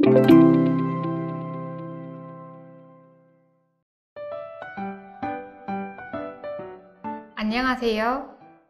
안녕하세요.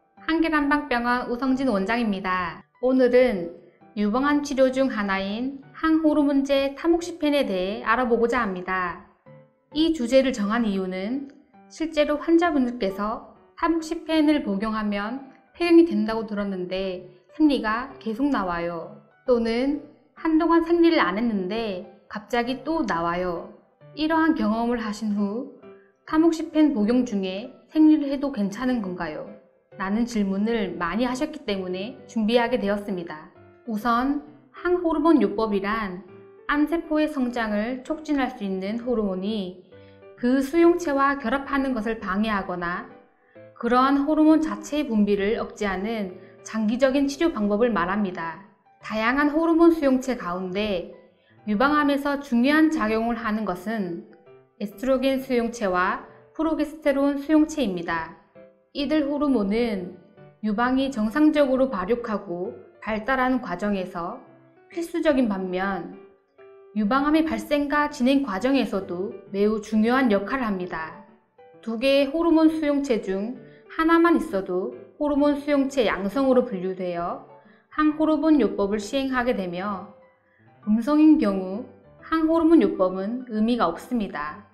한길한방병원 우성진 원장입니다. 오늘은 유방암 치료 중 하나인 항호르몬제 타모xifen 대해 알아보고자 합니다. 이 주제를 정한 이유는 실제로 환자분들께서 타모xifen을 복용하면 폐경이 된다고 들었는데 생리가 계속 나와요. 또는 한동안 생리를 안 했는데 갑자기 또 나와요. 이러한 경험을 하신 후 타모xifen 복용 중에 생리를 해도 괜찮은 건가요? 라는 질문을 많이 하셨기 때문에 준비하게 되었습니다. 우선 항호르몬 요법이란 암세포의 성장을 촉진할 수 있는 호르몬이 그 수용체와 결합하는 것을 방해하거나 그러한 호르몬 자체의 분비를 억제하는 장기적인 치료 방법을 말합니다. 다양한 호르몬 수용체 가운데 유방암에서 중요한 작용을 하는 것은 에스트로겐 수용체와 프로게스테론 수용체입니다. 이들 호르몬은 유방이 정상적으로 발육하고 발달하는 과정에서 필수적인 반면 유방암의 발생과 진행 과정에서도 매우 중요한 역할을 합니다. 두 개의 호르몬 수용체 중 하나만 있어도 호르몬 수용체 양성으로 분류되어 항호르몬 요법을 시행하게 되며 음성인 경우 항호르몬 요법은 의미가 없습니다.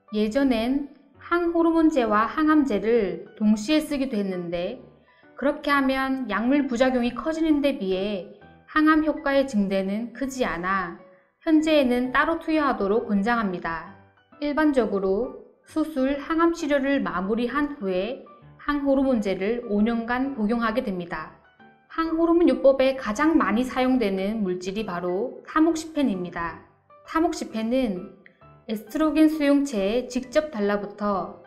예전엔 항호르몬제와 항암제를 동시에 쓰기도 했는데 그렇게 하면 약물 부작용이 커지는 데 비해 항암 효과의 증대는 크지 않아 현재에는 따로 투여하도록 권장합니다. 일반적으로 수술, 항암 치료를 마무리한 후에 항호르몬제를 5년간 복용하게 됩니다. 항호르몬 요법에 가장 많이 사용되는 물질이 바로 타모xifen입니다. 타모xifen은 에스트로겐 수용체에 직접 달라붙어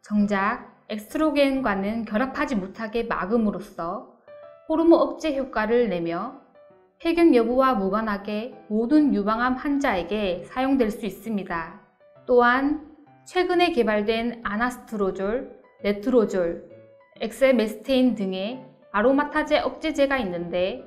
정작 에스트로겐과는 결합하지 못하게 막음으로써 호르몬 억제 효과를 내며 폐경 여부와 무관하게 모든 유방암 환자에게 사용될 수 있습니다. 또한 최근에 개발된 아나스트로졸, 레트로졸, 엑세메스테인 등의 아로마타제 억제제가 있는데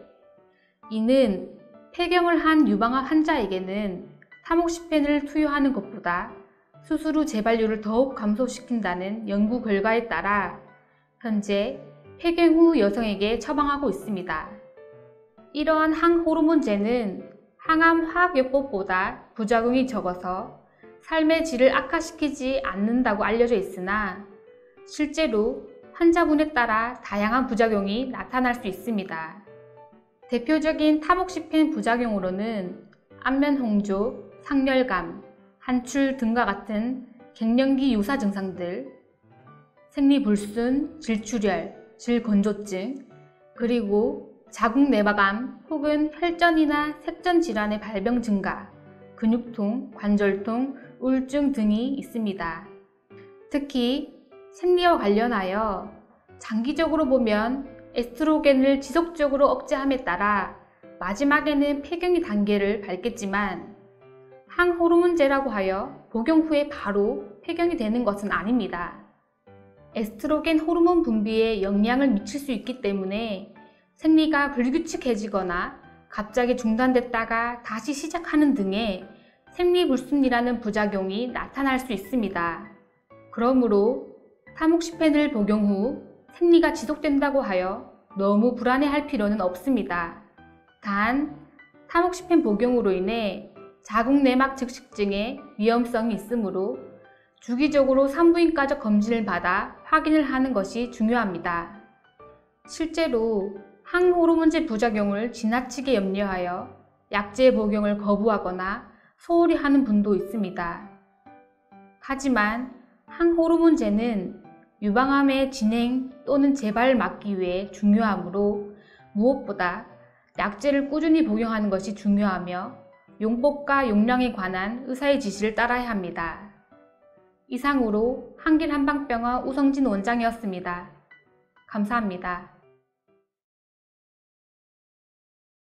이는 폐경을 한 유방암 환자에게는 타모xifen을 투여하는 것보다 수술 후 재발률을 더욱 감소시킨다는 연구 결과에 따라 현재 폐경 후 여성에게 처방하고 있습니다. 이러한 항호르몬제는 항암 화학요법보다 부작용이 적어서 삶의 질을 악화시키지 않는다고 알려져 있으나 실제로 환자분에 따라 다양한 부작용이 나타날 수 있습니다. 대표적인 타모xifen 부작용으로는 안면 홍조, 상열감, 한출 등과 같은 갱년기 유사 증상들, 생리불순, 질출혈, 질건조증, 그리고 자궁내막암 혹은 혈전이나 색전 질환의 발병 증가, 근육통, 관절통, 우울증 등이 있습니다. 특히 생리와 관련하여 장기적으로 보면 에스트로겐을 지속적으로 억제함에 따라 마지막에는 폐경의 단계를 밟겠지만 항호르몬제라고 하여 복용 후에 바로 폐경이 되는 것은 아닙니다. 에스트로겐 호르몬 분비에 영향을 미칠 수 있기 때문에 생리가 불규칙해지거나 갑자기 중단됐다가 다시 시작하는 등의 생리불순이라는 부작용이 나타날 수 있습니다. 그러므로 타모xifen을 복용 후 생리가 지속된다고 하여 너무 불안해할 필요는 없습니다. 단, 타모xifen 복용으로 인해 자궁내막 즉식증의 위험성이 있으므로 주기적으로 산부인과적 검진을 받아 확인을 하는 것이 중요합니다. 실제로 항호르몬제 부작용을 지나치게 염려하여 약제 복용을 거부하거나 소홀히 하는 분도 있습니다. 하지만 항호르몬제는 유방암의 진행 또는 재발을 막기 위해 중요하므로 무엇보다 약제를 꾸준히 복용하는 것이 중요하며 용법과 용량에 관한 의사의 지시를 따라야 합니다. 이상으로 한길한방병원 우성진 원장이었습니다. 감사합니다.